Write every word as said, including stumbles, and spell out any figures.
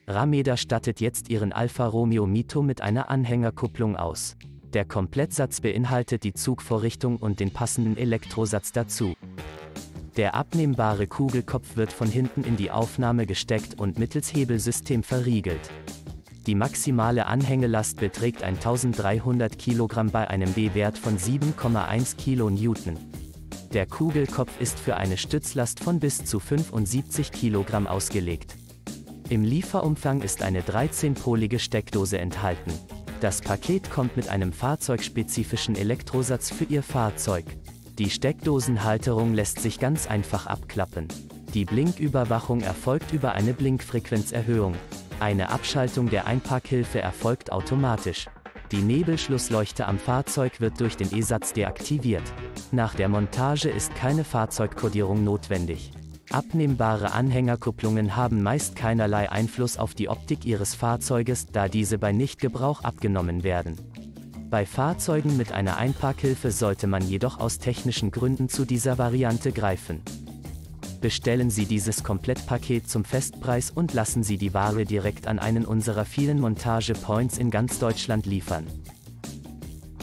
Rameda stattet jetzt ihren Alfa Romeo Mito mit einer Anhängerkupplung aus. Der Komplettsatz beinhaltet die Zugvorrichtung und den passenden Elektrosatz dazu. Der abnehmbare Kugelkopf wird von hinten in die Aufnahme gesteckt und mittels Hebelsystem verriegelt. Die maximale Anhängelast beträgt eintausenddreihundert Kilogramm bei einem B-Wert von sieben Komma eins Kilonewton. Der Kugelkopf ist für eine Stützlast von bis zu fünfundsiebzig Kilogramm ausgelegt. Im Lieferumfang ist eine dreizehnpolige Steckdose enthalten. Das Paket kommt mit einem fahrzeugspezifischen Elektrosatz für Ihr Fahrzeug. Die Steckdosenhalterung lässt sich ganz einfach abklappen. Die Blinküberwachung erfolgt über eine Blinkfrequenzerhöhung. Eine Abschaltung der Einparkhilfe erfolgt automatisch. Die Nebelschlussleuchte am Fahrzeug wird durch den E-Satz deaktiviert. Nach der Montage ist keine Fahrzeugkodierung notwendig. Abnehmbare Anhängerkupplungen haben meist keinerlei Einfluss auf die Optik Ihres Fahrzeuges, da diese bei Nichtgebrauch abgenommen werden. Bei Fahrzeugen mit einer Einparkhilfe sollte man jedoch aus technischen Gründen zu dieser Variante greifen. Bestellen Sie dieses Komplettpaket zum Festpreis und lassen Sie die Ware direkt an einen unserer vielen Montage-Points in ganz Deutschland liefern.